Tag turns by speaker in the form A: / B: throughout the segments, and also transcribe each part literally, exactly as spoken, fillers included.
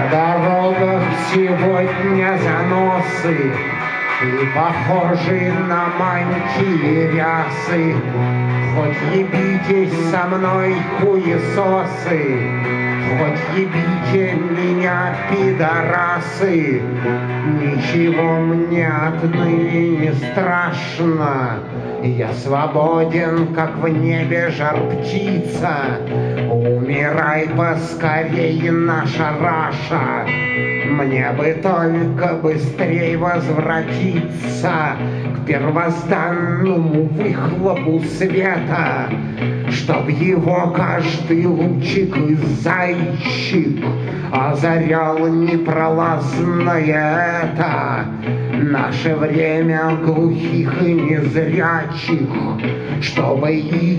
A: На дорогах сегодня заносы и похожи на мантии рясы. Хоть ебитесь со мной, хуесосы, хоть ебите меня, пидорасы, ничего мне отныне не страшно. Я свободен, как в небе жар-птица. Умирай поскорее, наша Раша. Мне бы только быстрей возвратиться к первозданному выхлопу света, чтоб его каждый лучик и зайчик озарял непролазное это наше время глухих и незрячих, чтобы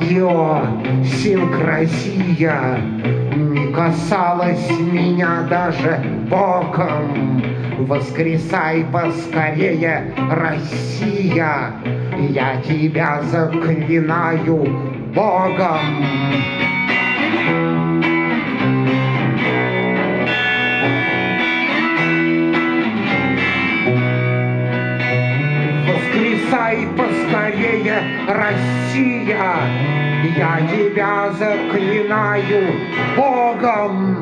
A: идиосинкразия не касалась меня даже боком. Воскресай поскорее, Россия, я тебя заклинаю Богом. Воскресай поскорее, Россия, я тебя заклинаю Богом.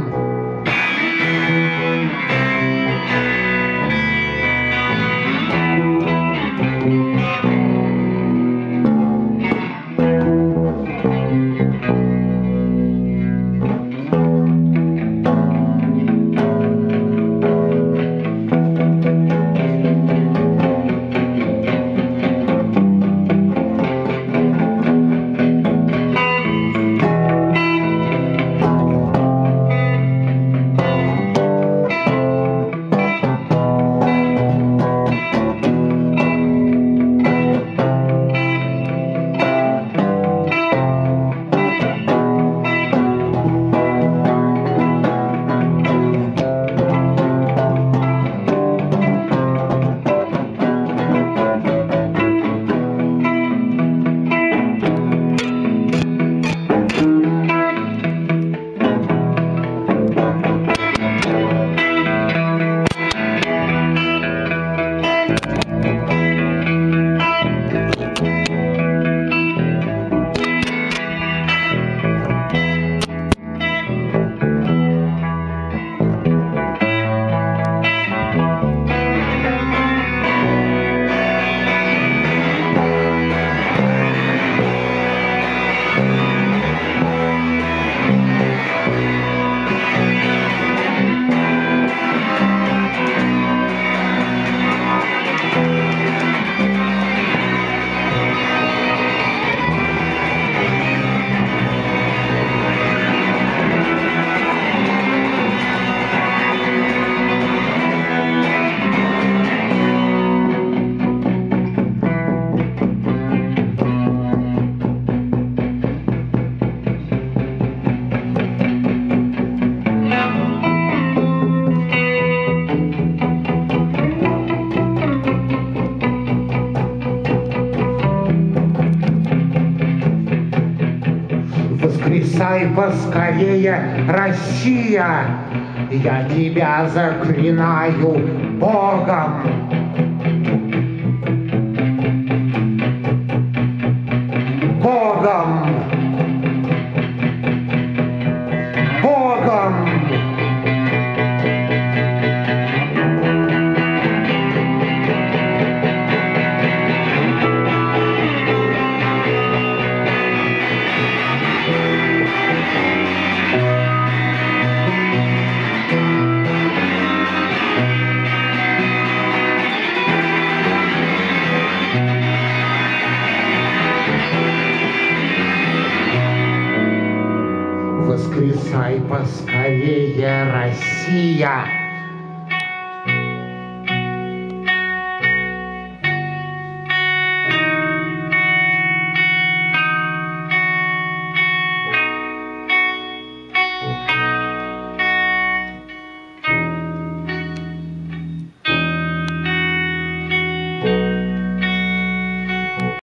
A: Воскресай поскорее, Россия, я тебя заклинаю Богом. Богом. Богом. Воскресай поскорее, Россия!